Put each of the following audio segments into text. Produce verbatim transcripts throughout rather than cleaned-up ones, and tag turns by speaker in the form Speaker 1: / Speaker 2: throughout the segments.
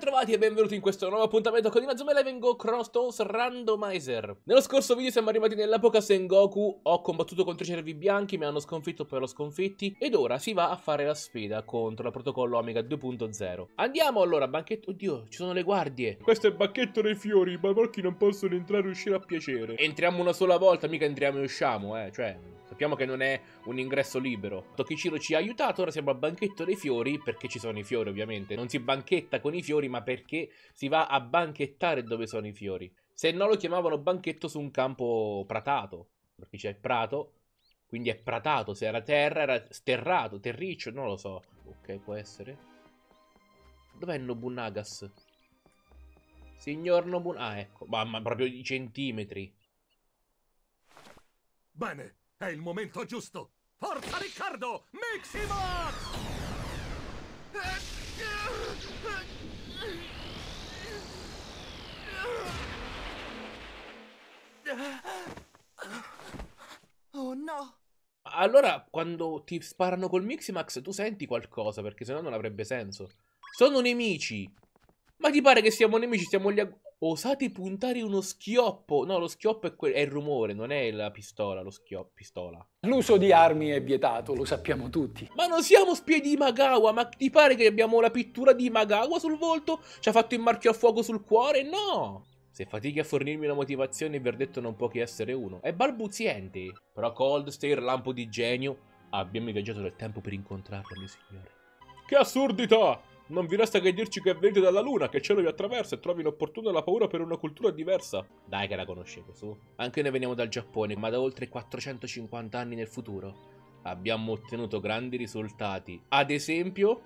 Speaker 1: Bentrovati e benvenuti in questo nuovo appuntamento con Inazuma Eleven Go Chrono Stones Randomizer. Nello scorso video siamo arrivati nell'epoca Sengoku, ho combattuto contro i cervi bianchi, mi hanno sconfitto, poi l'ho sconfitti, ed ora si va a fare la sfida contro il protocollo Omega due punto zero. Andiamo allora, banchetto... Oddio, ci sono le guardie. Questo è il banchetto dei fiori, i balocchi non possono entrare e uscire a piacere. Entriamo una sola volta, mica entriamo e usciamo, eh, cioè... Sappiamo che non è un ingresso libero. Tokichiro ci ha aiutato, ora siamo al banchetto dei fiori, perché ci sono i fiori ovviamente. Non si banchetta con i fiori, ma perché si va a banchettare dove sono i fiori. Se no lo chiamavano banchetto su un campo pratato, perché c'è il prato, quindi è pratato. Se era terra era sterrato, terriccio, non lo so. Ok, può essere. Dov'è Nobunagas? Signor Nobunagas, ah ecco, mamma, proprio di centimetri.
Speaker 2: Bene. È il momento giusto! Forza Riccardo! Miximax! Oh no!
Speaker 1: Allora, quando ti sparano col Miximax, tu senti qualcosa, perché sennò non avrebbe senso. Sono nemici! Ma ti pare che siamo nemici? Stiamo lì a... Osate puntare uno schioppo. No, lo schioppo è, è il rumore, non è la pistola, lo schioppo, pistola.
Speaker 3: L'uso di armi è vietato, lo sappiamo tutti.
Speaker 1: Ma non siamo spie di Imagawa, ma ti pare che abbiamo la pittura di Imagawa sul volto? Ci ha fatto il marchio a fuoco sul cuore? No! Se fatichi a fornirmi una motivazione, il verdetto non può che essere uno. È balbuziente. Però Cold Stare, lampo di genio, abbiamo viaggiato nel tempo per incontrarlo, mio signore. Che assurdità! Non vi resta che dirci che venite dalla luna, che cielo vi attraversa e trovi inopportuna la paura per una cultura diversa. Dai che la conoscevo, su. Anche noi veniamo dal Giappone, ma da oltre quattrocentocinquanta anni nel futuro. Abbiamo ottenuto grandi risultati. Ad esempio...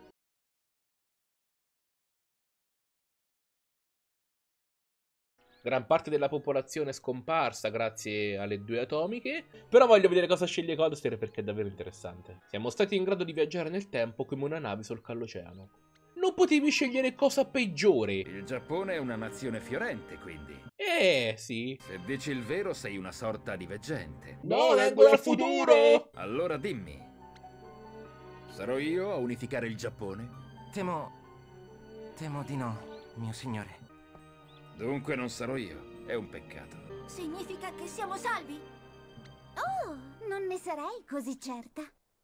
Speaker 1: gran parte della popolazione è scomparsa grazie alle due atomiche. Però voglio vedere cosa sceglie Coldster perché è davvero interessante. Siamo stati in grado di viaggiare nel tempo come una nave sull'oceano. Non potevi scegliere cosa peggiore.
Speaker 2: Il Giappone è una nazione fiorente, quindi.
Speaker 1: Eh, sì.
Speaker 2: Se dici il vero, sei una sorta di veggente.
Speaker 1: No, vengo dal futuro!
Speaker 2: Allora dimmi. Sarò io a unificare il Giappone?
Speaker 4: Temo... temo di no, mio signore.
Speaker 2: Dunque non sarò io. È un peccato.
Speaker 5: Significa che siamo salvi? Oh, non ne sarei così certa.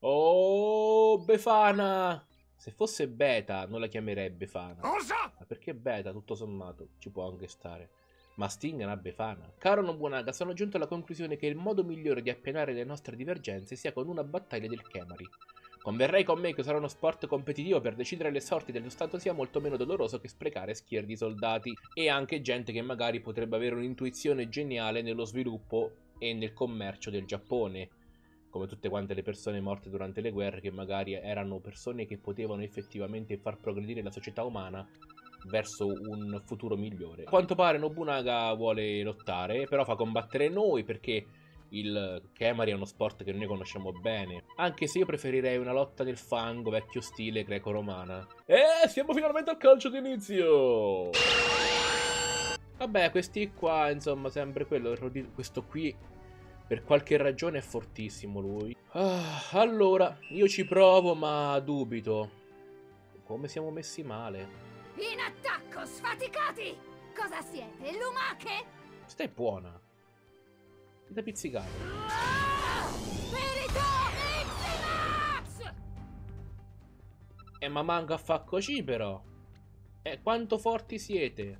Speaker 1: Oh, Befana! Se fosse Beta non la chiamerei Befana.
Speaker 2: Cosa?
Speaker 1: Ma perché Beta, tutto sommato, ci può anche stare. Ma Sting è una Befana. Caro Nobunaga, sono giunto alla conclusione che il modo migliore di appianare le nostre divergenze sia con una battaglia del Kemari. Converrai con me che sarà uno sport competitivo per decidere le sorti dello Stato sia molto meno doloroso che sprecare schier di soldati. E anche gente che magari potrebbe avere un'intuizione geniale nello sviluppo e nel commercio del Giappone. Come tutte quante le persone morte durante le guerre, che magari erano persone che potevano effettivamente far progredire la società umana verso un futuro migliore. A quanto pare Nobunaga vuole lottare, però fa combattere noi perché il Kemari è uno sport che noi conosciamo bene. Anche se io preferirei una lotta nel fango, vecchio stile greco-romana. Eh, siamo finalmente al calcio d'inizio! Vabbè, questi qua, insomma, sempre quello, questo qui... Per qualche ragione è fortissimo lui. Ah, allora, io ci provo ma dubito. Come siamo messi male.
Speaker 5: In attacco, sfaticati! Cosa siete, lumache?
Speaker 1: Stai buona. Da pizzicare.
Speaker 5: Ah! Spirito Miximax!
Speaker 1: Eh, ma manca a fa così però. Eh, quanto forti siete.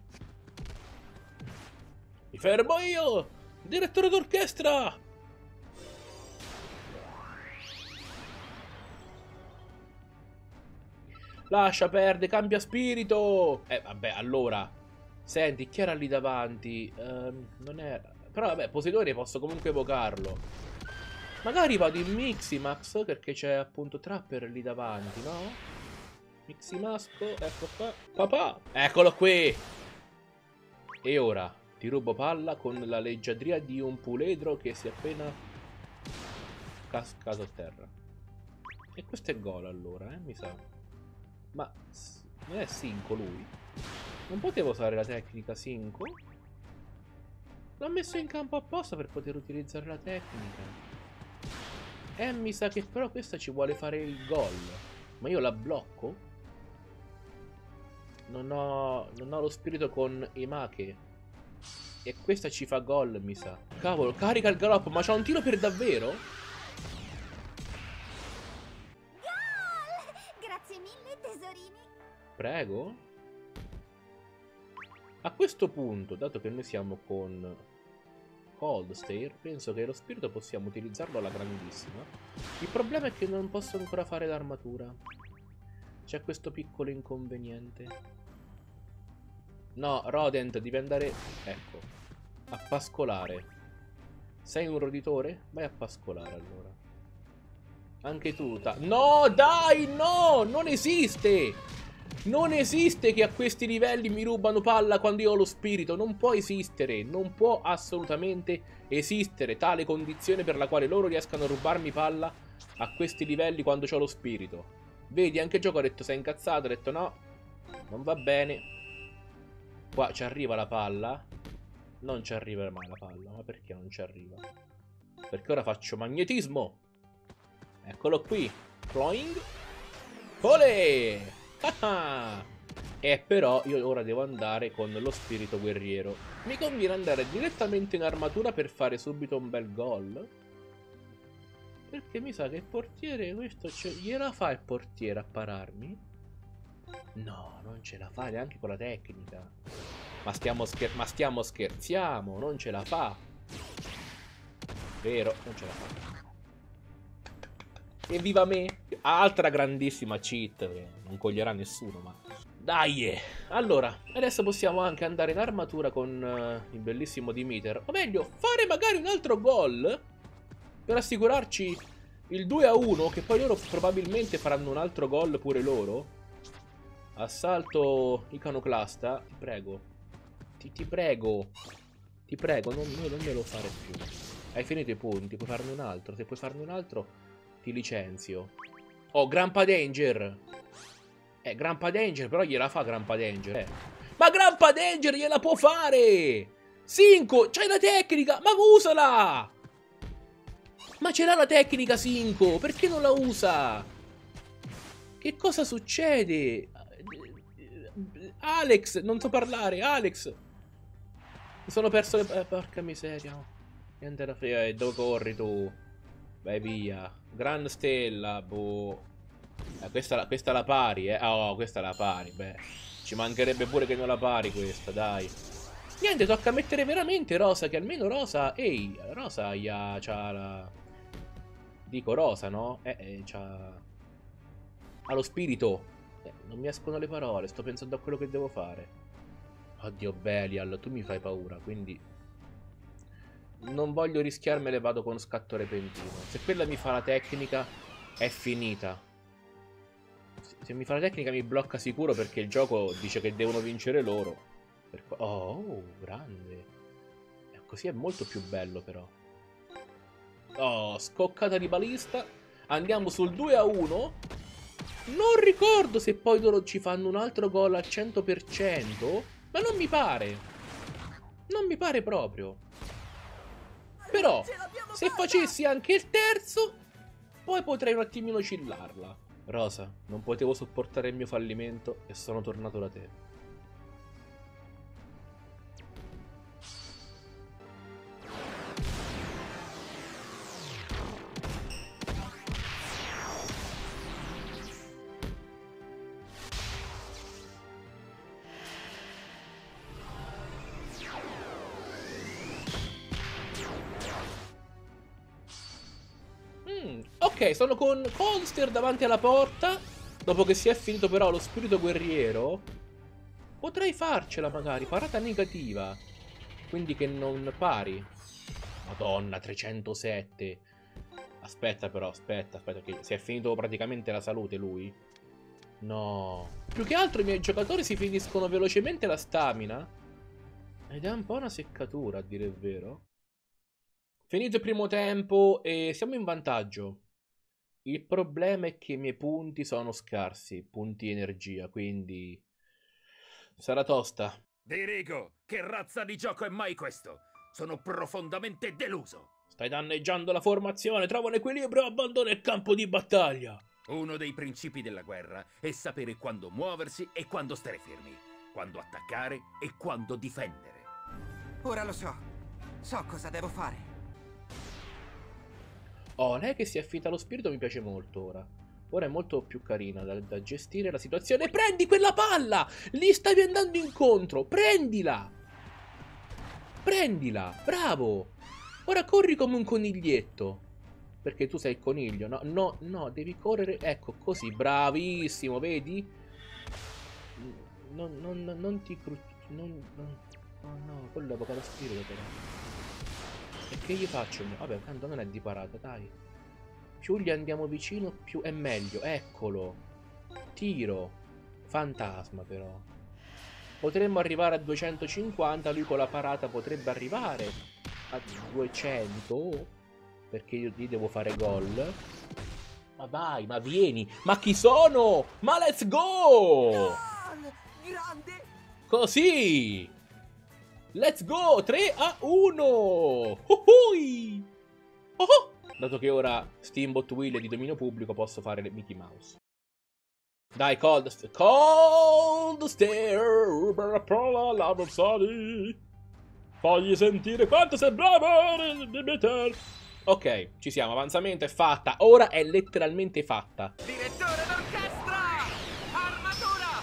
Speaker 1: Mi fermo io! Direttore d'orchestra! Lascia perdere, cambia spirito! Eh, vabbè, allora. Senti, chi era lì davanti? Um, non era... Però, vabbè, Poseidone posso comunque evocarlo. Magari vado in Miximax, perché c'è appunto Trapper lì davanti, no? Miximasco, ecco qua. Papà! Eccolo qui! E ora... Ti rubo palla con la leggiadria di un puledro che si è appena cascato a terra. E questo è gol allora, eh, mi sa. Ma non è cinque lui? Non potevo usare la tecnica cinque? L'ho messo in campo apposta per poter utilizzare la tecnica. Eh, mi sa che però questa ci vuole fare il gol. Ma io la blocco? Non ho, non ho lo spirito con Imake. E questa ci fa gol, mi sa. Cavolo, carica il galoppo, ma c'ha un tiro per davvero?
Speaker 5: Gol! Grazie mille, tesorini.
Speaker 1: Prego. A questo punto, dato che noi siamo con Cold Stare, penso che lo spirito possiamo utilizzarlo alla grandissima. Il problema è che non posso ancora fare l'armatura. C'è questo piccolo inconveniente. No, Rodent, devi andare... Ecco. A pascolare. Sei un roditore? Vai a pascolare allora. Anche tu. Ta no, dai, no! Non esiste! Non esiste che a questi livelli mi rubano palla quando io ho lo spirito. Non può esistere. Non può assolutamente esistere tale condizione per la quale loro riescano a rubarmi palla a questi livelli quando ho lo spirito. Vedi, anche il gioco ha detto sei incazzato. Ha detto no, non va bene. Qua ci arriva la palla. Non ci arriva mai la palla. Ma perché non ci arriva? Perché ora faccio magnetismo. Eccolo qui. Ploing. Olè. E però io ora devo andare con lo spirito guerriero. Mi conviene andare direttamente in armatura per fare subito un bel gol. Perché mi sa che il portiere questo gliela fa il portiere a pararmi? No, non ce la fa neanche con la tecnica. Ma stiamo, scher ma stiamo scherziamo, non ce la fa. Vero, non ce la fa. Evviva me! Altra grandissima cheat, che non coglierà nessuno, ma... Dai! Allora, adesso possiamo anche andare in armatura con uh, il bellissimo Demeter. O meglio, fare magari un altro gol per assicurarci il due a uno, che poi loro probabilmente faranno un altro gol pure loro. Assalto Iconoclasta. Ti prego. Ti, ti prego. Ti prego, non, non me lo fare più. Hai finito i punti, puoi farne un altro. Se puoi farne un altro, ti licenzio. Oh, Grandpa Danger. Eh, Grandpa Danger, però gliela fa Grandpa Danger. Eh. Ma Grandpa Danger gliela può fare! Cinco, c'hai la tecnica, ma usala! Ma ce l'ha la tecnica Cinco, perché non la usa? Che cosa succede? Alex, non so parlare, Alex. Mi sono perso le... Eh, porca miseria. Niente da fare, eh, dove corri tu? Vai via. Gran stella, boh. Eh, questa, questa la pari, eh. Oh, questa la pari, beh. Ci mancherebbe pure che non la pari questa, dai. Niente, tocca mettere veramente Rosa, che almeno Rosa... Ehi, Rosa ha... c'ha la... Dico Rosa, no? Eh, eh c'ha... Ha lo spirito. Eh, non mi escono le parole, sto pensando a quello che devo fare. Oddio, Belial, tu mi fai paura, quindi... Non voglio rischiarmele, vado con scatto repentino. Se quella mi fa la tecnica, è finita. Se mi fa la tecnica mi blocca sicuro, perché il gioco dice che devono vincere loro. Oh, grande. Così è molto più bello, però. Oh, scoccata di balista. Andiamo sul due a uno. Non ricordo se poi loro ci fanno un altro gol al cento per cento, ma non mi pare. Non mi pare proprio. Però, se facessi anche il terzo, poi potrei un attimino chillarla. Rosa, non potevo sopportare il mio fallimento e sono tornato da te. Ok, sono con Conster davanti alla porta. Dopo che si è finito però lo spirito guerriero, potrei farcela magari. Parata negativa, quindi che non pari. Madonna, trecentosette. Aspetta però, aspetta, aspetta, che si è finito praticamente la salute lui. No. Più che altro i miei giocatori si finiscono velocemente la stamina. Ed è un po' una seccatura, a dire il vero. Finito il primo tempo e siamo in vantaggio. Il problema è che i miei punti sono scarsi, punti energia, quindi sarà tosta.
Speaker 2: Dirigo, che razza di gioco è mai questo? Sono profondamente deluso.
Speaker 1: Stai danneggiando la formazione, trova un equilibrio e abbandona il campo di battaglia.
Speaker 2: Uno dei principi della guerra è sapere quando muoversi e quando stare fermi, quando attaccare e quando difendere.
Speaker 4: Ora lo so. So cosa devo fare.
Speaker 1: Oh, lei che si affida allo spirito mi piace molto ora. Ora è molto più carina da, da gestire la situazione. Prendi quella palla! Gli stavi andando incontro! Prendila! Prendila! Bravo! Ora corri come un coniglietto. Perché tu sei il coniglio. No, no, no, devi correre. Ecco, così. Bravissimo, vedi? Non, non, non ti cru... Non, non... Oh no, quello è avvocato spirito però. E che gli faccio? Vabbè, tanto non è di parata, dai. Più gli andiamo vicino, più è meglio. Eccolo. Tiro. Fantasma però. Potremmo arrivare a duecentocinquanta. Lui con la parata potrebbe arrivare a duecento. Perché io lì devo fare gol. Ma vai, ma vieni. Ma chi sono? Ma let's go!
Speaker 4: Grande!
Speaker 1: Così! Let's go! tre a uno! Uhui! Oh oh! Dato che ora Steamboat Will è di dominio pubblico, posso fare le Mickey Mouse. Dai, Cold Stare! Cold Stare! Fagli sentire quanto sei bravo! Ok, ci siamo. Avanzamento è fatta. Ora è letteralmente fatta.
Speaker 4: Direttore d'orchestra! Armatura!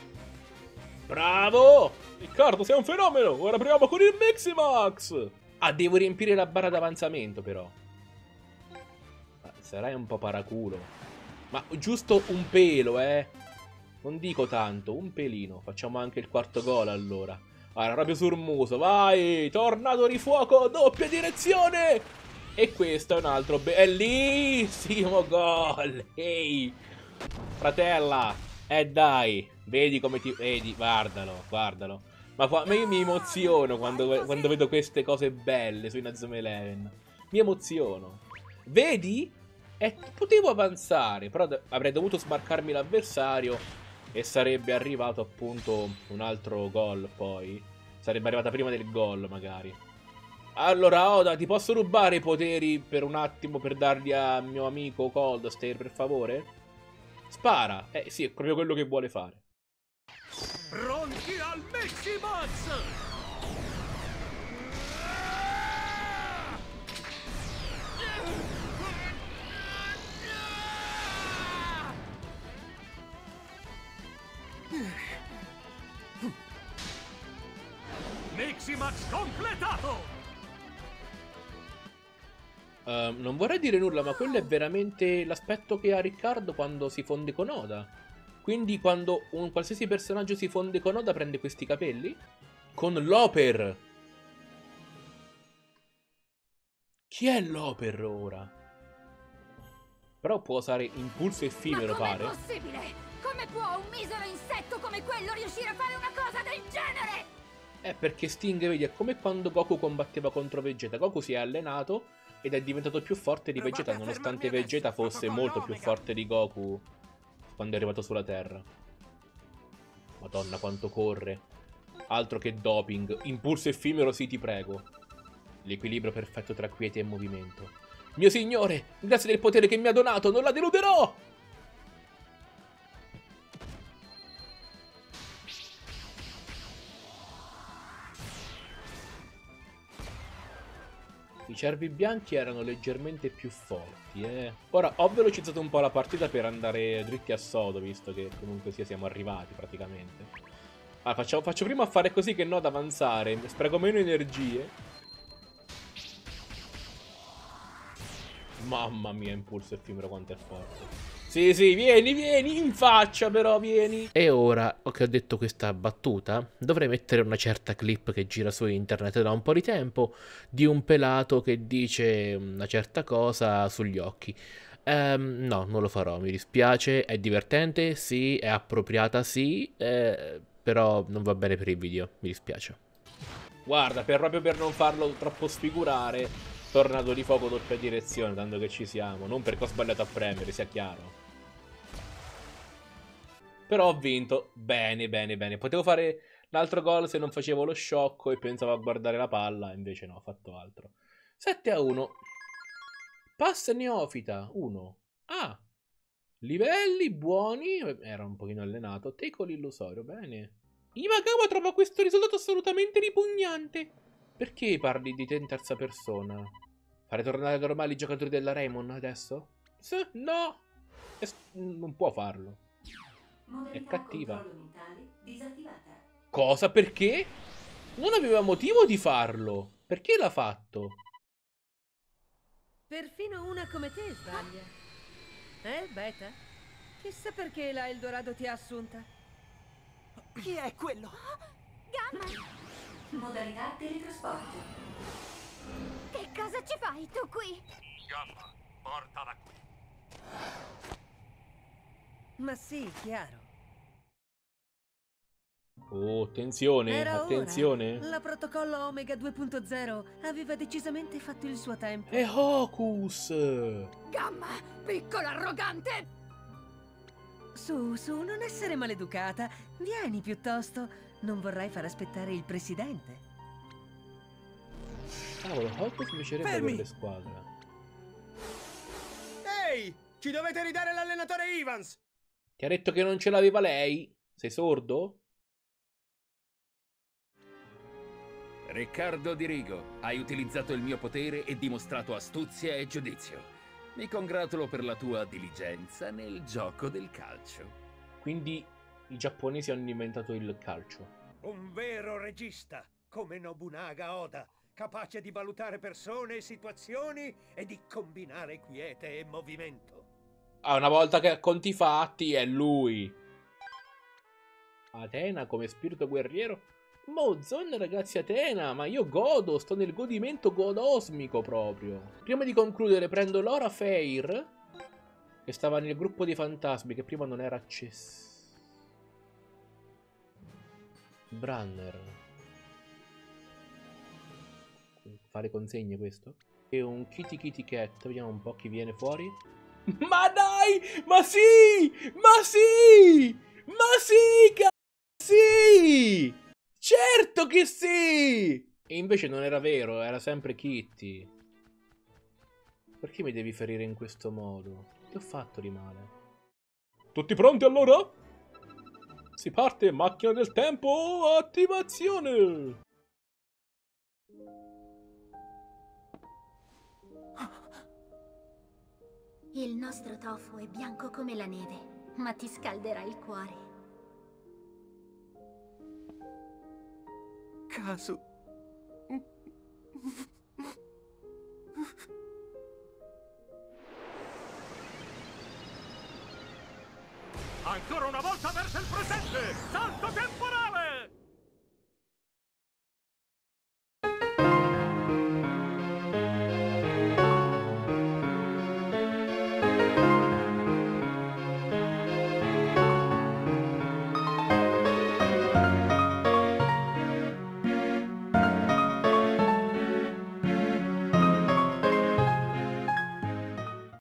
Speaker 1: Bravo! Riccardo, sei un fenomeno! Ora proviamo con il Miximax! Ah, devo riempire la barra d'avanzamento, però. Ma sarai un po' paraculo. Ma giusto un pelo, eh. Non dico tanto, un pelino. Facciamo anche il quarto gol, allora. Allora, proprio sul muso. Vai! Tornado di fuoco, doppia direzione! E questo è un altro bellissimo gol! Ehi! Fratella! Eh dai! Vedi come ti... Vedi, guardalo, guardalo. Ma, qua, ma io mi emoziono quando, quando vedo queste cose belle su Inazuma Eleven. Mi emoziono. Vedi? Eh, potevo avanzare, però avrei dovuto smarcarmi l'avversario e sarebbe arrivato appunto un altro gol poi. Sarebbe arrivata prima del gol magari. Allora, Oda, ti posso rubare i poteri per un attimo per darli a mio amico Cold Stare, per favore? Spara. Eh sì, è proprio quello che vuole fare.
Speaker 2: Pronti al Miximax! Miximax completato!
Speaker 1: Uh, non vorrei dire nulla, ma quello è veramente l'aspetto che ha Riccardo quando si fonde con Oda. Quindi quando un qualsiasi personaggio si fonde con Oda prende questi capelli? Con l'Oper! Chi è l'Oper ora? Però può usare impulso effimero,
Speaker 5: Ma
Speaker 1: pare.
Speaker 5: com'è possibile? Come può un misero insetto come quello riuscire a fare una cosa del genere?
Speaker 1: Eh, perché Sting, vedi, è come quando Goku combatteva contro Vegeta. Goku si è allenato ed è diventato più forte di Vegeta, nonostante Vegeta fosse molto più forte di Goku quando è arrivato sulla Terra. Madonna, quanto corre. Altro che doping. Impulso effimero, sì, ti prego. L'equilibrio perfetto tra quiete e movimento. Mio signore, grazie del potere che mi ha donato, non la deluderò! I cervi bianchi erano leggermente più forti, eh. Ora, ho velocizzato un po' la partita per andare dritti a sodo, visto che comunque sia siamo arrivati praticamente. Allora, faccio, faccio prima a fare così che no ad avanzare. Spreco meno energie. Mamma mia, impulso effimero quanto è forte. Sì, sì, vieni, vieni, in faccia però, vieni. E ora che ho detto questa battuta, dovrei mettere una certa clip che gira su internet da un po' di tempo di un pelato che dice una certa cosa sugli occhi. Ehm, no, non lo farò, mi dispiace, è divertente, sì, è appropriata, sì, eh, però non va bene per il video, mi dispiace. Guarda, per, proprio per non farlo troppo sfigurare, tornato di fuoco doppia direzione, tanto che ci siamo, non perché ho sbagliato a premere, sia chiaro. Però ho vinto. Bene, bene, bene. Potevo fare l'altro gol se non facevo lo sciocco e pensavo a guardare la palla. Invece no, ho fatto altro. sette a uno. Passa neofita. uno. Ah. Livelli buoni. Era un pochino allenato. Teco l'illusorio, bene. Imagawa trova questo risultato assolutamente ripugnante. Perché parli di te in terza persona? Fare tornare normali i giocatori della Raymond adesso? Sì, no. Es non può farlo. È cattiva. Cosa? Perché? Non aveva motivo di farlo. Perché l'ha fatto?
Speaker 6: Perfino una come te sbaglia. Eh, Beta? Chissà perché la Eldorado ti ha assunta.
Speaker 4: Chi è quello?
Speaker 5: Gamma!
Speaker 7: Modalità teletrasporto.
Speaker 5: Che cosa ci fai tu qui?
Speaker 8: Gamma, porta da qui.
Speaker 6: Ma sì, chiaro.
Speaker 1: Oh, attenzione,
Speaker 6: Era
Speaker 1: attenzione.
Speaker 6: ora. La protocollo Omega due punto zero aveva decisamente fatto il suo tempo.
Speaker 1: È Hocus.
Speaker 5: Gamma, piccolo arrogante!
Speaker 6: Su, su, non essere maleducata. Vieni piuttosto. Non vorrai far aspettare il presidente.
Speaker 1: Cavolo, Hocus mi piacerebbe
Speaker 4: Fermi!
Speaker 1: avere squadra.
Speaker 9: Ehi! Ci dovete ridare l'allenatore Evans!
Speaker 1: Ti ha detto che non ce l'aveva lei? Sei sordo?
Speaker 2: Riccardo Di Rigo, hai utilizzato il mio potere e dimostrato astuzia e giudizio. Mi congratulo per la tua diligenza nel gioco del calcio.
Speaker 1: Quindi i giapponesi hanno inventato il calcio.
Speaker 8: Un vero regista, come Nobunaga Oda, capace di valutare persone e situazioni e di combinare quiete e movimento.
Speaker 1: Ah, una volta che ha conti fatti è lui. Atena come spirito guerriero? Mozon, ragazzi, Atena, ma io godo, sto nel godimento godosmico proprio. Prima di concludere prendo Laura Fair, che stava nel gruppo dei fantasmi, che prima non era accesso. Branner. Fare consegne questo? E un Kitty Kitty Cat, vediamo un po' chi viene fuori. Ma dai! Ma sì! Ma sì! Ma sì! Ca- sì! Certo che sì! E invece non era vero, era sempre Kitty. Perché mi devi ferire in questo modo? Ti ho fatto di male. Tutti pronti allora? Si parte, macchina del tempo, attivazione!
Speaker 5: Il nostro tofu è bianco come la neve, ma ti scalderà il cuore.
Speaker 4: Kazu.
Speaker 8: Ancora una volta verso il presente! Salto temporale!